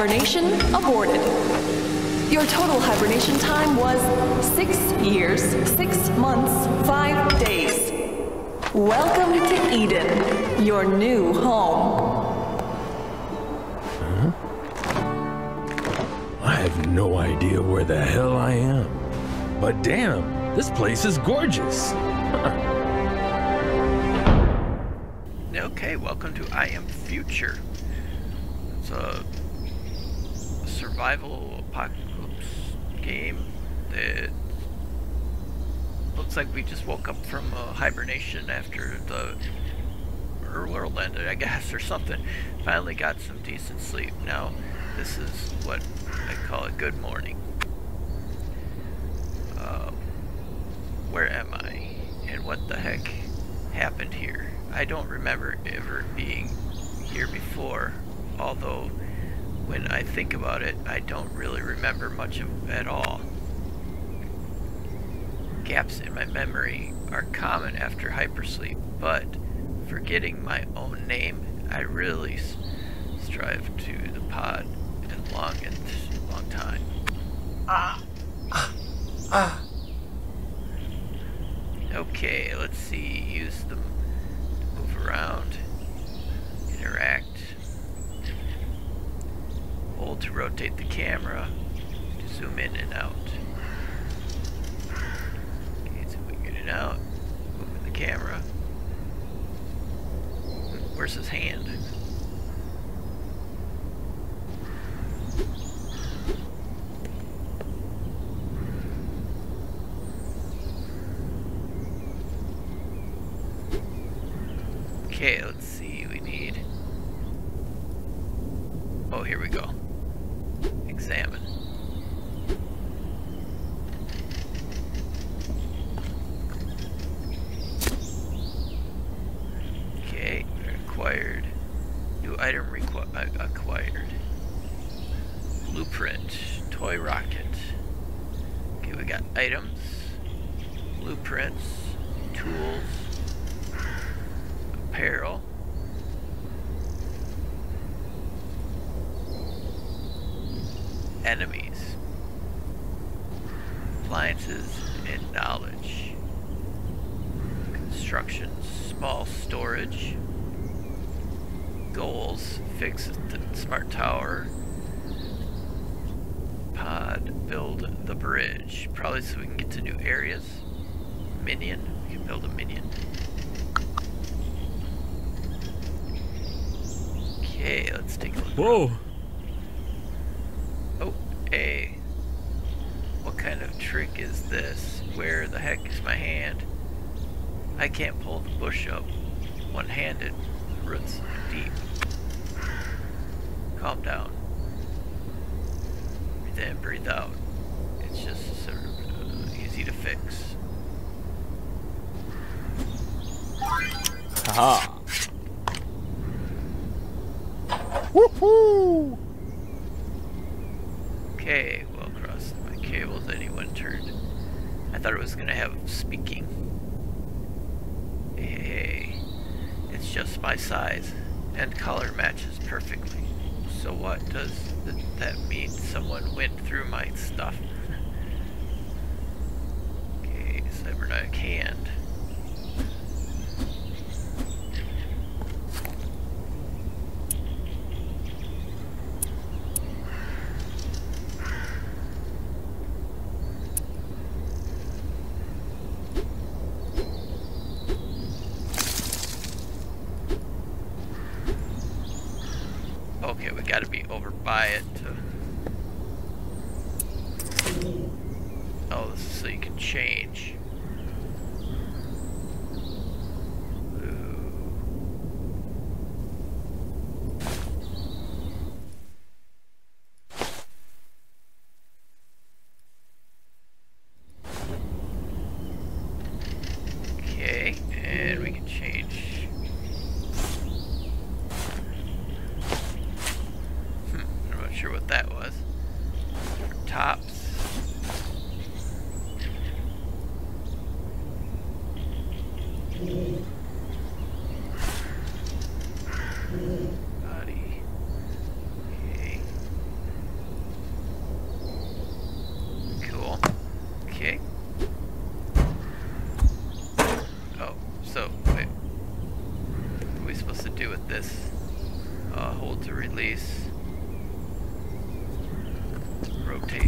Hibernation aborted. Your total hibernation time was 6 years, 6 months, 5 days. Welcome to Eden, your new home. Huh? I have no idea where the hell I am. But damn, this place is gorgeous. Okay, welcome to I Am Future. It's a survival apocalypse game that looks like we just woke up from hibernation after the world ended, I guess, or something. Finally got some decent sleep. Now, this is what I call a good morning. Where am I? And what the heck happened here? I don't remember ever being here before, although when I think about it, I don't really remember much of it at all. Gaps in my memory are common after hypersleep, but forgetting my own name, I really strive to the pod in long time. Okay, let's see. Use the move around, interact. Hold to rotate the camera, to zoom in and out. Okay, zooming in and out, moving the camera. Where's his hand? Okay, let's see, we need... Oh, here we go. Examine. Okay, acquired. New item acquired. Blueprint. Toy rocket. Okay, we got items. Blueprints. Tools. Apparel. Enemies. Appliances and knowledge. Construction. Small storage. Goals. Fix the smart tower. Pod. Build the bridge. Probably so we can get to new areas. Minion. We can build a minion. Okay, let's take a look. Whoa! Oh, hey. What kind of trick is this? Where the heck is my hand? I can't pull the bush up. One-handed. Roots deep. Calm down. Breathe in, breathe out. It's just sort of easy to fix. Haha! Woohoo! Okay, well, across my cables, anyone turned. I thought it was gonna have speaking. Hey, it's just my size and color matches perfectly. So what does that mean? Someone went through my stuff. Okay, cybernetic hand. Okay, we gotta be over by it to... Oh, this is so you can change. Okay, and we can change. I'm not sure what that was. For tops. to release. Rotate.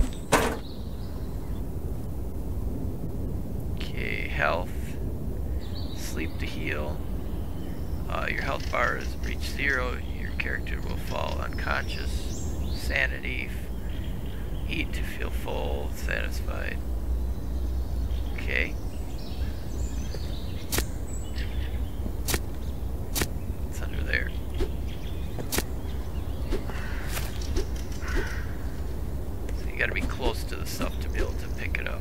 Okay, health. Sleep to heal. Your health bar has reached 0. Your character will fall unconscious. Sanity. Eat to feel full, satisfied. Okay. What's under there? So you gotta be close to the stuff to be able to pick it up.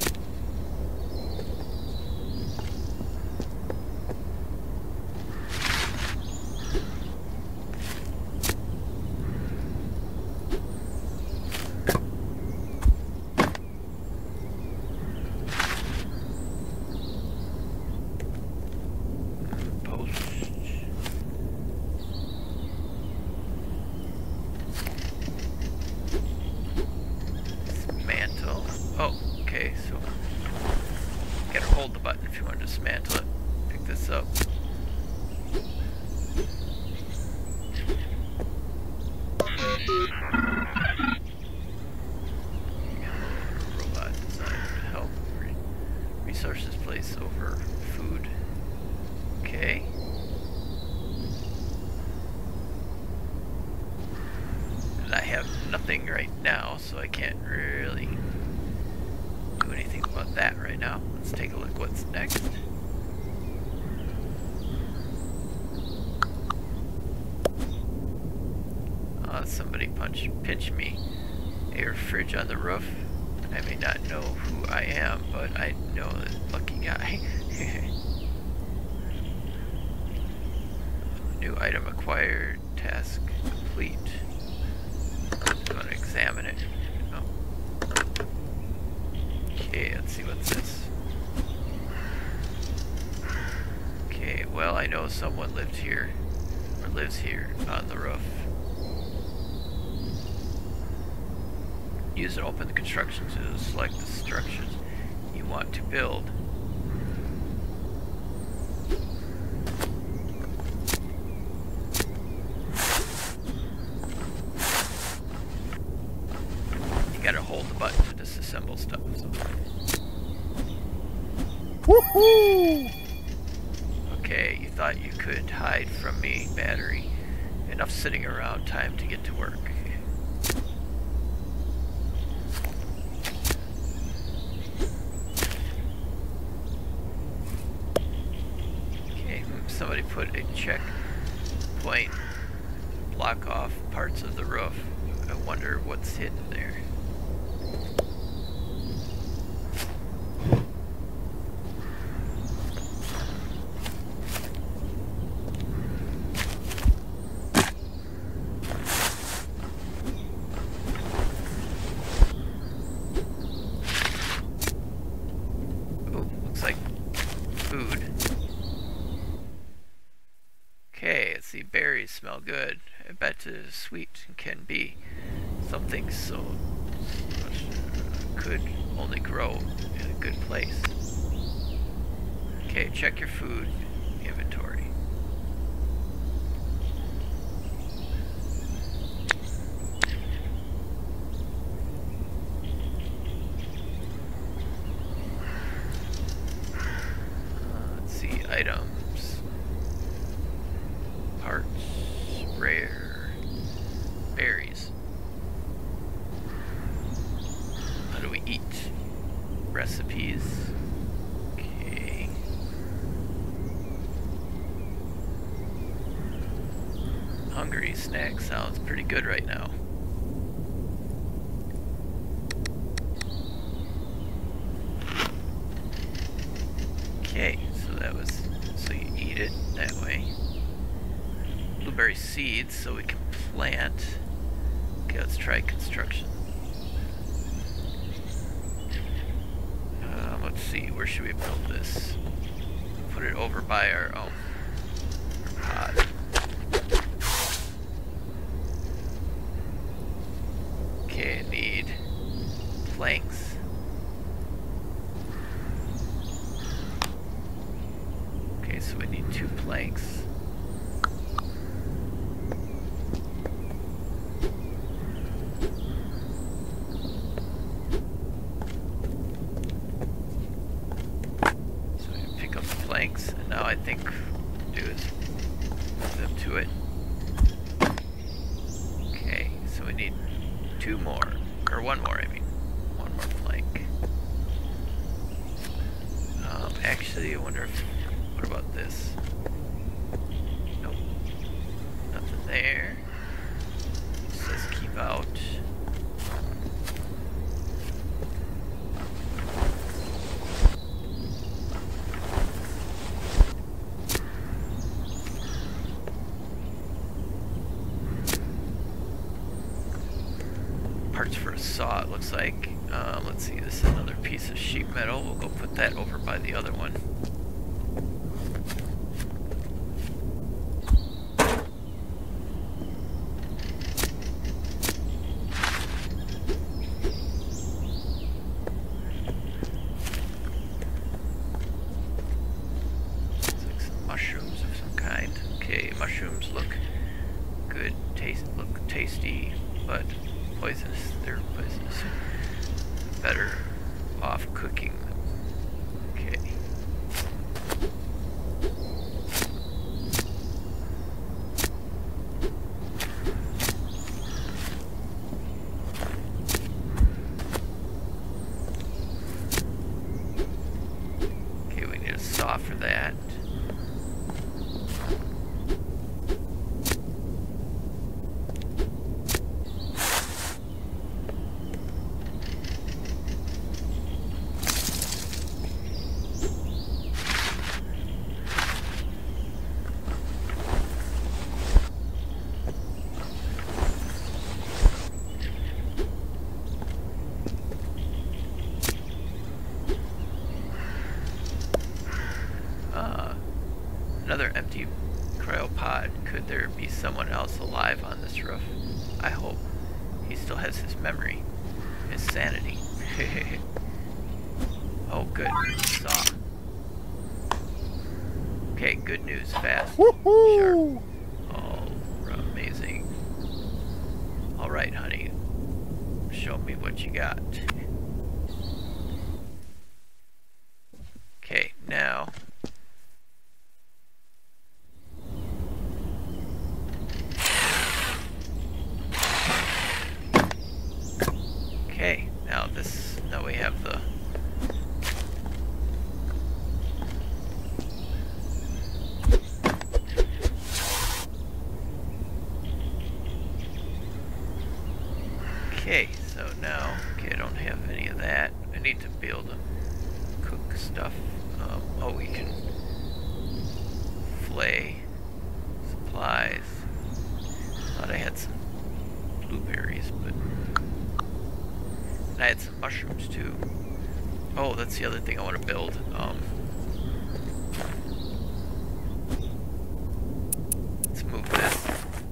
Resources place over food. Okay. And I have nothing right now, so I can't really do anything about that right now. Let's take a look what's next. Somebody pinch me. Air fridge on the roof. I may not know who I am, but I know that lucky guy. New item acquired. Task complete. I'm going to examine it. Oh. Okay, let's see what's this. Okay, well, I know someone lived here, or lives here on the roof. Use and open the construction to select the structures you want to build. You gotta hold the button to disassemble stuff. So. Woohoo! Okay, you thought you could hide from me, battery. Enough sitting around, time to get to work. Somebody put a checkpoint, block off parts of the roof. I wonder what's hidden there. Oh, looks like food. Okay, let's see, berries smell good. I bet it is sweet and can be. Something so could only grow in a good place. Okay, check your food inventory. Let's see, items. Parts, rare, berries. How do we eat? Recipes. Okay. Hungry snack sounds pretty good right now. Okay, so that was, so you eat it that way. Blueberry seeds, so we can plant. Okay, let's try construction. Let's see, where should we build this? Put it over by our pod. Okay, I need planks. Okay, so we need 2 planks. Or one more, I mean. One more plank. Actually, I wonder if... What about this? Nope. Nothing there. It says keep out. Parts for a saw, it looks like. Let's see, this is another piece of sheet metal. We'll go put that over by the other one. Looks like some mushrooms of some kind. Okay, mushrooms look good, look tasty, but poisonous. They're poisonous. Better off cooking them. Okay. Okay, we need a saw for that. Another empty cryopod. Could there be someone else alive on this roof? I hope. He still has his memory. His sanity. Oh, good. Saw. Okay, good news. Fast. Sharp. Oh, amazing. Alright, honey. Show me what you got. Okay, now... Okay, now we have the... Okay, so now, okay, I don't have any of that. I need to be able to cook stuff. Oh, we can flay supplies. Thought I had some blueberries, but... I had some mushrooms too. Oh, that's the other thing I want to build. Let's move this.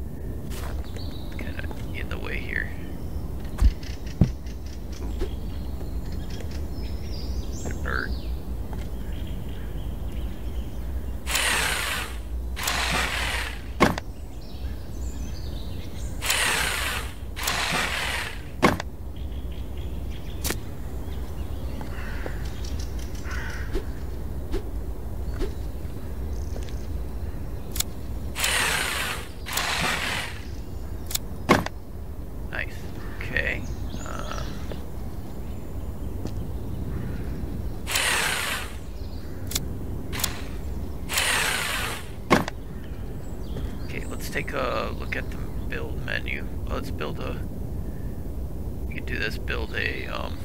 Kind of in the way here. Ooh. A bird. Take a look at the build menu. Oh, let's build a... We can do this. Build a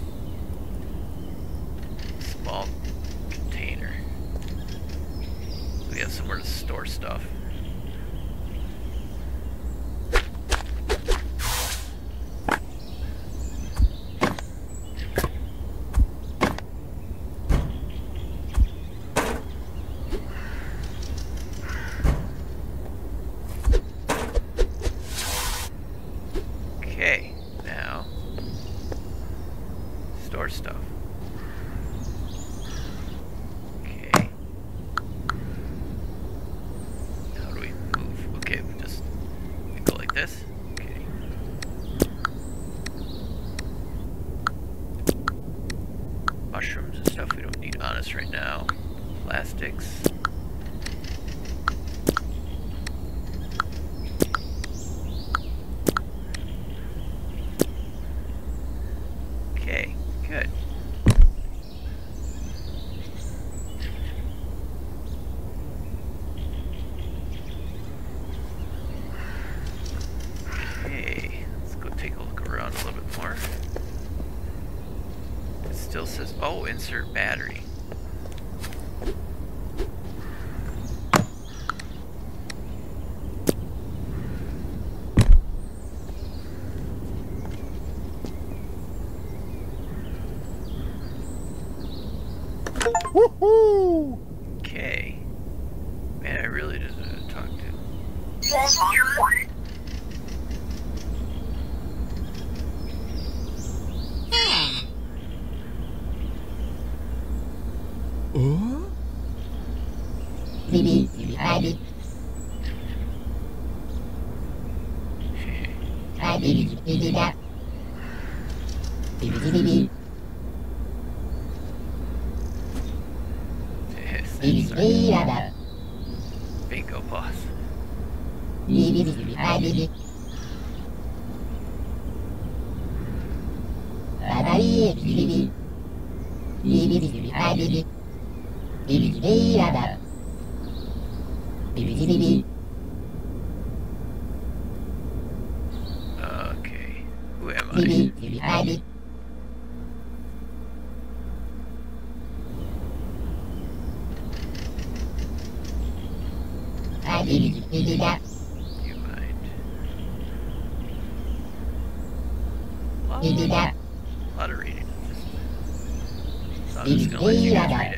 small container. So we have somewhere to store stuff. Okay, now store stuff. Okay. How do we move? Okay, we go like this. Okay. Mushrooms and stuff we don't need on us right now. Plastics. Good. Okay, let's go take a look around a little bit more. It still says, oh, insert battery. Woohoo! Okay. Man, I really didn't know who to talk to. Bingo boss. Okay, who am I? You mind? A lot of reading. So I'm just gonna let you guys read it.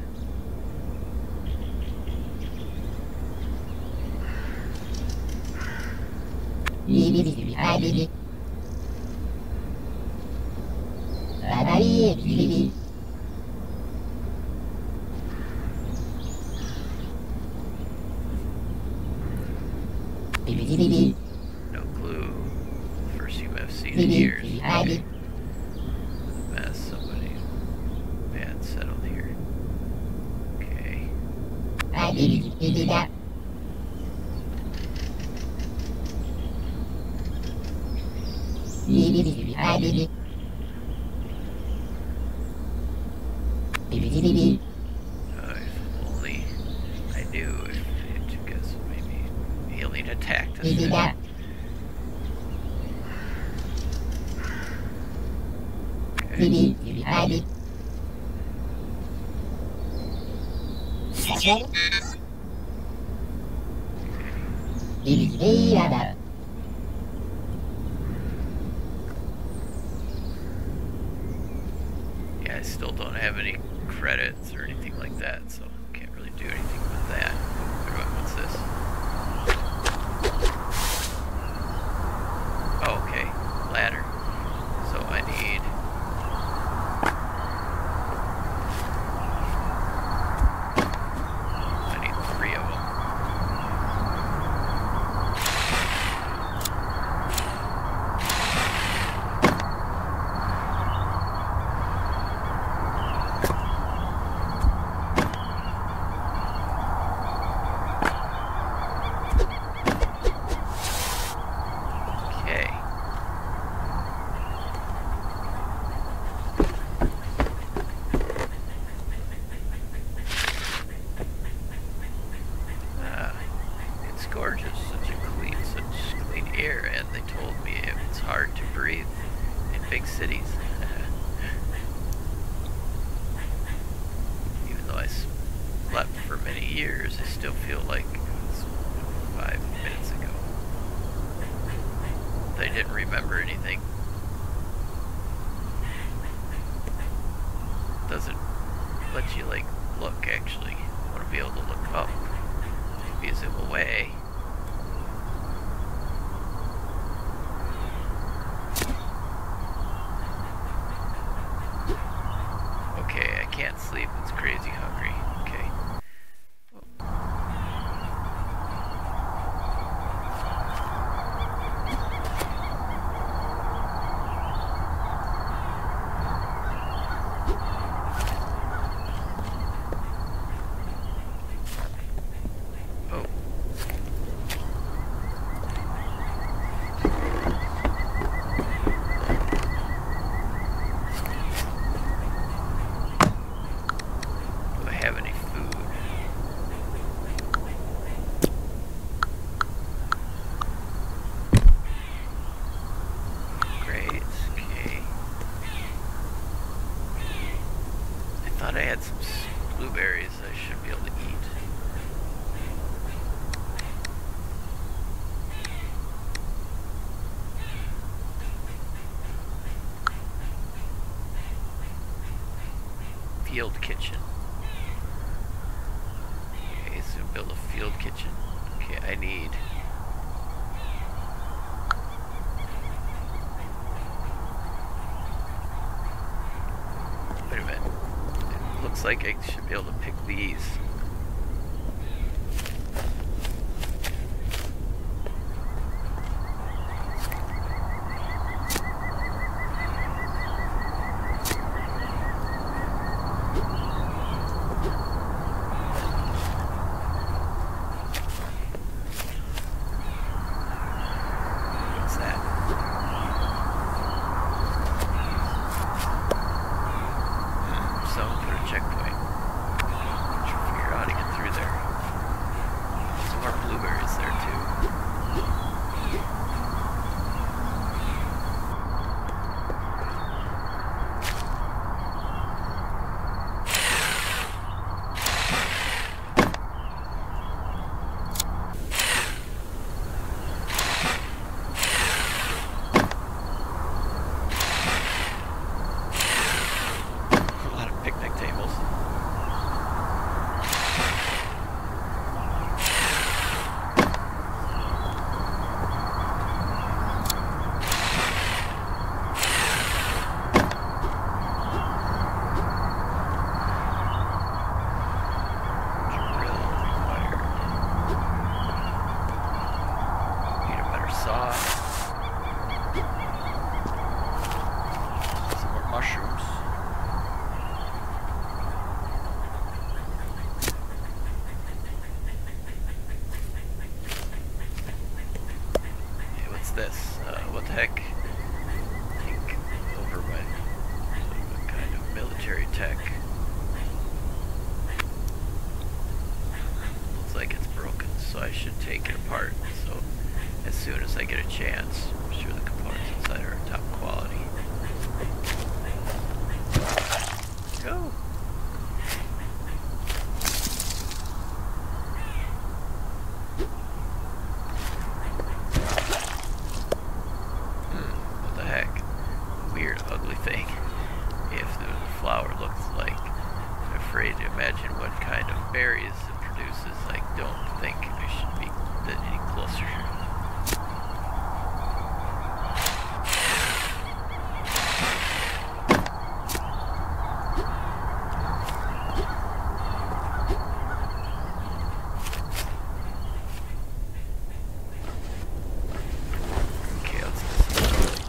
No clue. First you have seen in years. Okay. Mess, somebody bad settled here. Okay. If only I knew if it took us maybe alien attacked us. Yeah, I still don't have any credits or anything like that, so can't really do anything with that. What's this? Oh, okay, ladder. So I need... three of them. thought I had some blueberries I should be able to eat. Field kitchen. Okay, so build a field kitchen. Okay, I need... Wait a minute. It looks like I should be able to pick these. This? What the heck? I think over by some kind of military tech. Looks like it's broken, so I should take it apart. So as soon as I get a chance, I'm sure the components inside are top quality. Go! Berries it produces, I don't think I should be any closer. Okay, let's do some.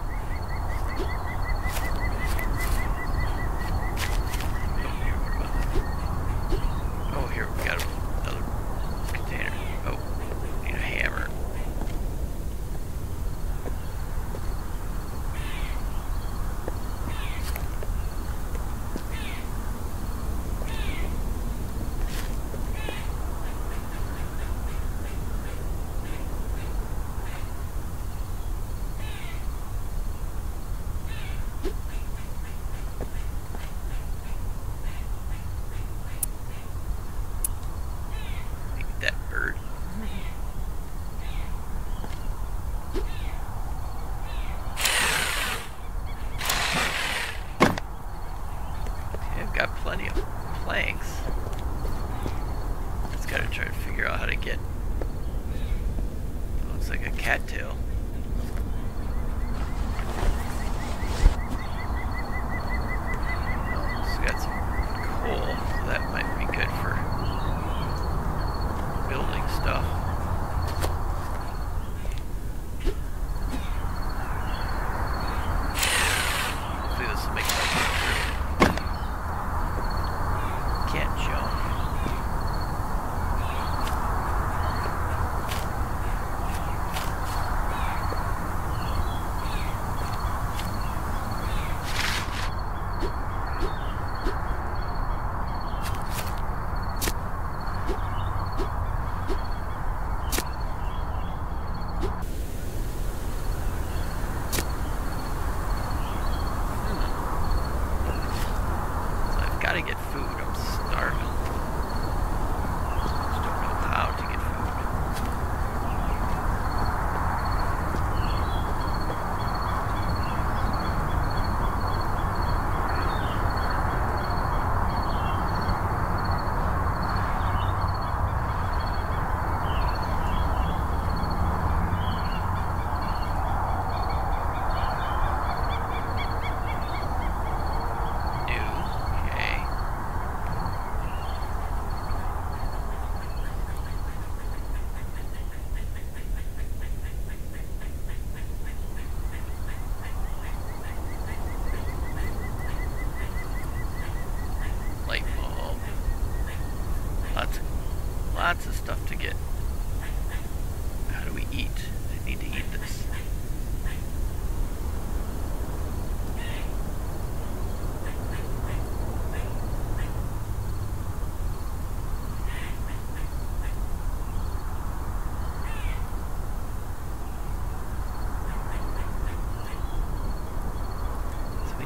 Here we got another container. Oh, need a hammer. Got plenty of planks. Just gotta try to figure out how to get. Looks like a cattail. Oh, it's got some coal, so that might be good for building stuff. Hopefully this will make my way through. Can't jump. Hmm. 'Cause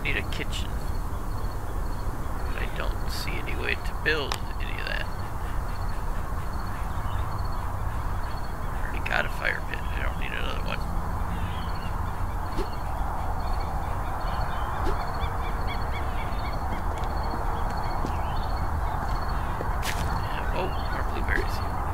need a kitchen. But I don't see any way to build any of that. I already got a fire pit. I don't need another one. Oh, more blueberries.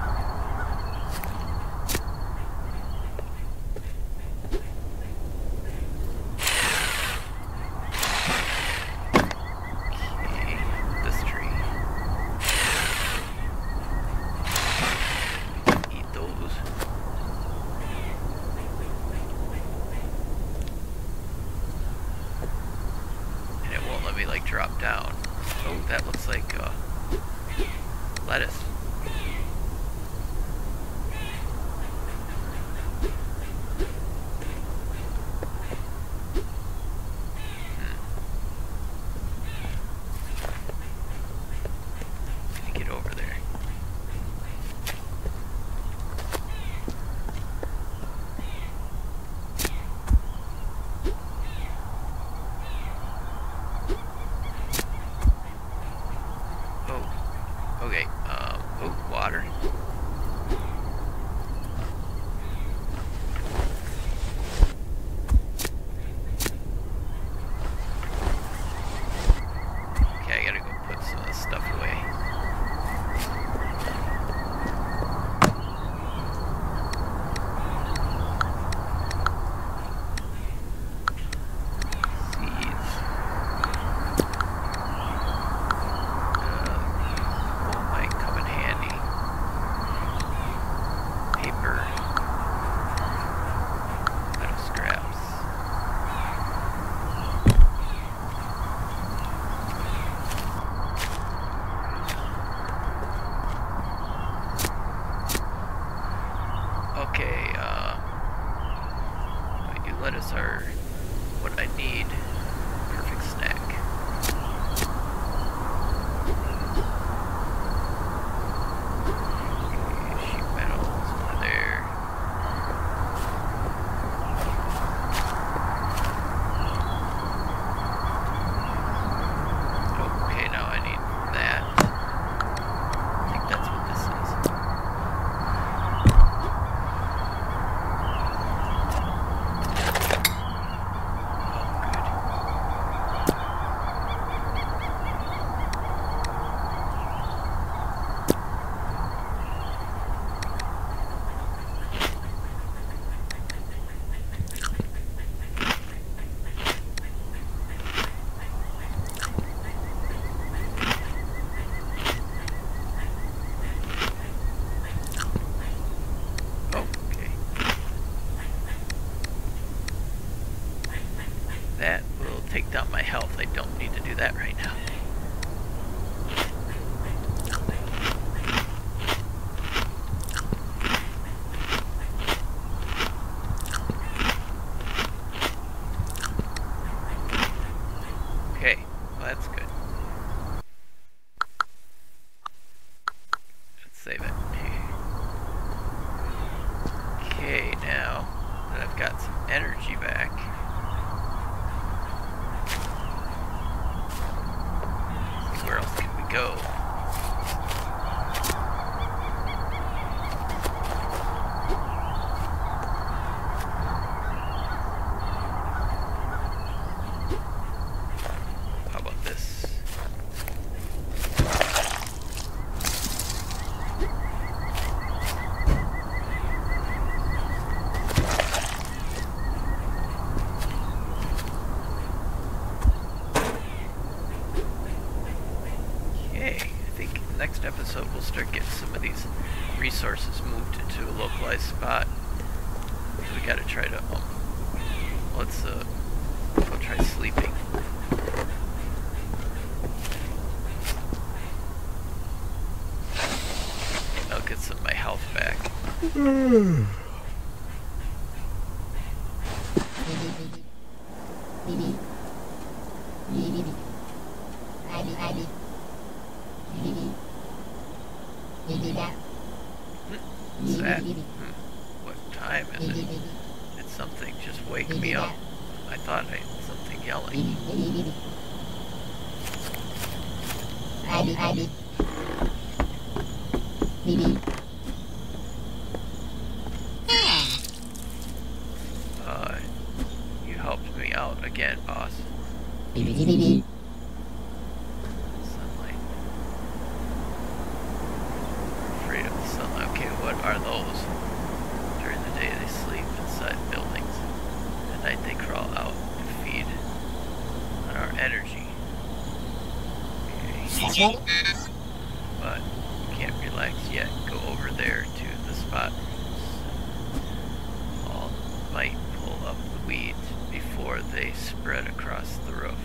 Drop down. Oh, that looks like lettuce. Gonna get over there. Okay, oh, water. Okay, I gotta go put some of this stuff away. Okay, lettuce are what I need. Perfect snack. Okay, sheet metal is over there. Okay, now I need that. I think that's what this is. That will take down my health. I don't need to do that right now. Okay, well that's good. Let's save it. Okay, now that I've got some energy back, where else can we go? How about this? Next episode we'll start getting some of these resources moved into a localized spot. So we gotta try to let's go try sleeping. I'll get some of my health back. What's that? What time is it? Did something just wake me up? I thought something yelling. You helped me out again, boss. Sunlight. Afraid of the sunlight. Okay, what are those? During the day they sleep inside buildings. At night they crawl out to feed on our energy. Okay. But can't relax yet. Go over there to the spot. All might pull up the weeds before they spread across the roof.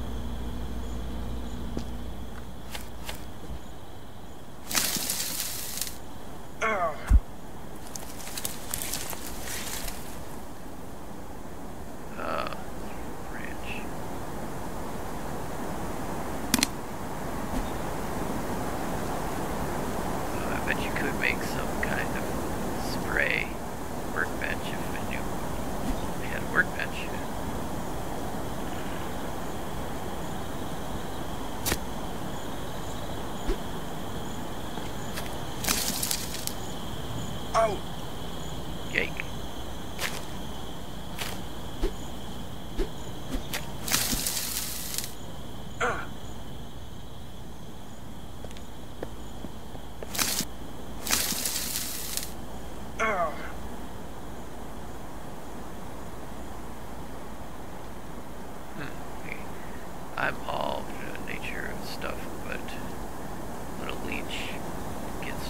I'm all for the nature of stuff, but little leech gets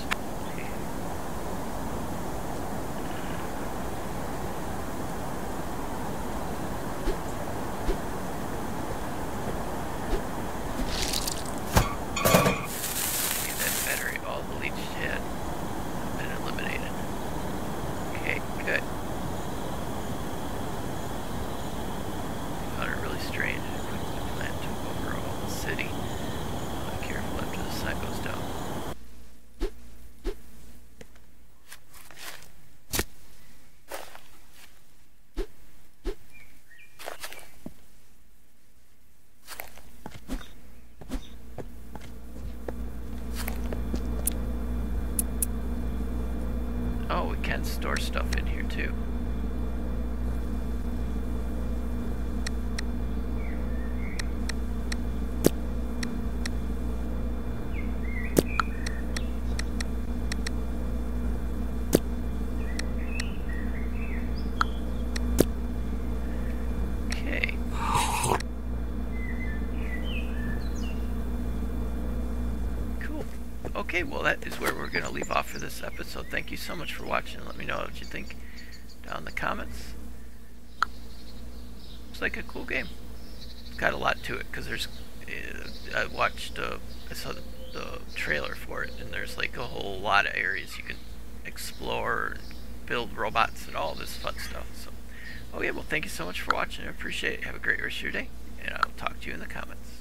that battery, all the leech had been eliminated. Okay, good. Found it really strange. City. Careful after the sun goes down. Oh, we can store stuff in here too. Okay, well that is where we're going to leave off for this episode. Thank you so much for watching. Let me know what you think down in the comments. Looks like a cool game. It's got a lot to it because there's I saw the trailer for it, and there's like a whole lot of areas you can explore, build robots, and all this fun stuff. So, okay, well thank you so much for watching. I appreciate it. Have a great rest of your day, and I'll talk to you in the comments.